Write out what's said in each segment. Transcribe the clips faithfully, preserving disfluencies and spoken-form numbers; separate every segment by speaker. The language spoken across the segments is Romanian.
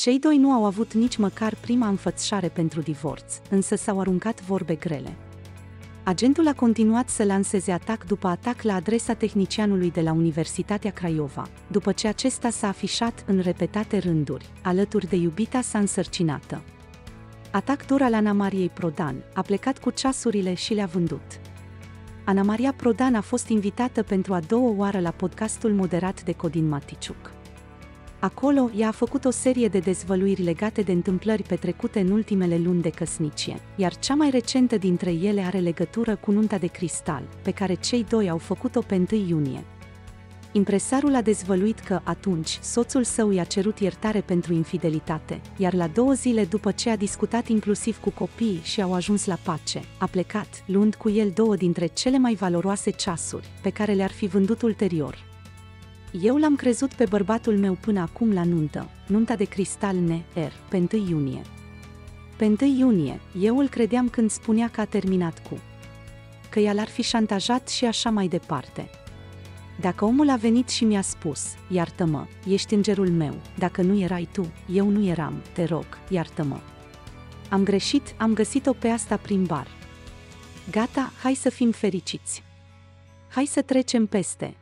Speaker 1: Cei doi nu au avut nici măcar prima înfățișare pentru divorț, însă s-au aruncat vorbe grele. Agentul a continuat să lanseze atac după atac la adresa tehnicianului de la Universitatea Craiova, după ce acesta s-a afișat în repetate rânduri, alături de iubita sa însărcinată. Atac dur al Ana Mariei Prodan, a plecat cu ceasurile și le-a vândut. Ana Maria Prodan a fost invitată pentru a doua oară la podcastul moderat de Codin Maticiuc. Acolo, ea a făcut o serie de dezvăluiri legate de întâmplări petrecute în ultimele luni de căsnicie, iar cea mai recentă dintre ele are legătură cu nunta de cristal, pe care cei doi au făcut-o pe întâi iunie. Impresarul a dezvăluit că, atunci, soțul său i-a cerut iertare pentru infidelitate, iar la două zile după ce a discutat inclusiv cu copiii și au ajuns la pace, a plecat, luând cu el două dintre cele mai valoroase ceasuri, pe care le-ar fi vândut ulterior. Eu l-am crezut pe bărbatul meu până acum la nuntă, nunta de cristal N R, pe întâi iunie. Pe întâi iunie, eu îl credeam când spunea că a terminat cu. Că ea l-ar fi șantajat și așa mai departe. Dacă omul a venit și mi-a spus, iartă-mă, ești îngerul meu, dacă nu erai tu, eu nu eram, te rog, iartă-mă. Am greșit, am găsit-o pe asta prin bar. Gata, hai să fim fericiți. Hai să trecem peste.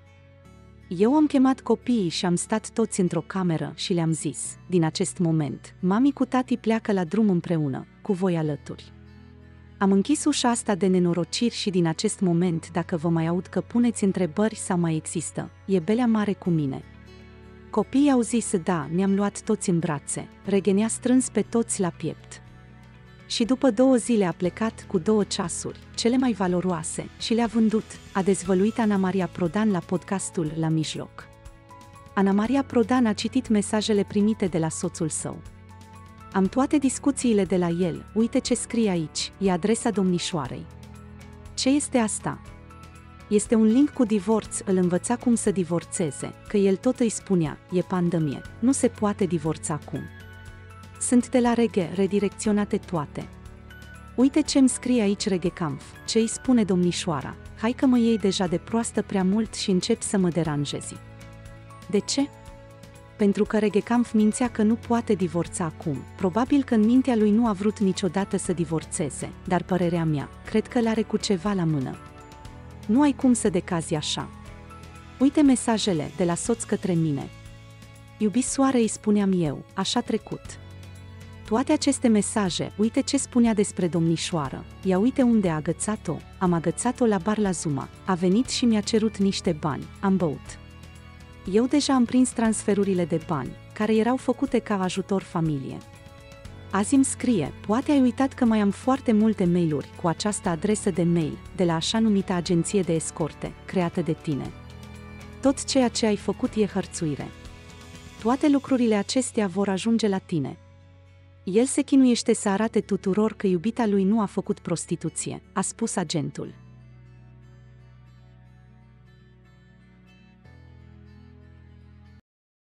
Speaker 1: Eu am chemat copiii și am stat toți într-o cameră și le-am zis, din acest moment, mami cu tati pleacă la drum împreună, cu voi alături. Am închis ușa asta de nenorociri și din acest moment, dacă vă mai aud că puneți întrebări sau mai există, e belea mare cu mine. Copiii au zis da, ne-am luat toți în brațe, Reghe ne-a strâns pe toți la piept. Și după două zile a plecat cu două ceasuri, cele mai valoroase, și le-a vândut, a dezvăluit Ana Maria Prodan la podcastul La Mijloc. Ana Maria Prodan a citit mesajele primite de la soțul său. Am toate discuțiile de la el, uite ce scrie aici, e adresa domnișoarei. Ce este asta? Este un link cu divorț, îl învăța cum să divorțeze, că el tot îi spunea, e pandemie, nu se poate divorța acum. Sunt de la Reghe, redirecționate toate. Uite ce-mi scrie aici Reghe Kampf, ce îi spune domnișoara, hai că mă iei deja de proastă prea mult și încep să mă deranjezi. De ce? Pentru că Reghe Kampf mințea că nu poate divorța acum, probabil că în mintea lui nu a vrut niciodată să divorțeze, dar părerea mea, cred că l-are cu ceva la mână. Nu ai cum să decazi așa. Uite mesajele de la soț către mine. Iubi soare, îi spuneam eu, așa trecut. Toate aceste mesaje, uite ce spunea despre domnișoară, ia uite unde a agățat-o, am agățat-o la bar la Zuma, a venit și mi-a cerut niște bani, am băut. Eu deja am prins transferurile de bani, care erau făcute ca ajutor familie. Azi îmi scrie, poate ai uitat că mai am foarte multe mail-uri cu această adresă de mail, de la așa numită agenție de escorte, creată de tine. Tot ceea ce ai făcut e hărțuire. Toate lucrurile acestea vor ajunge la tine. El se chinuiește să arate tuturor că iubita lui nu a făcut prostituție, a spus agentul.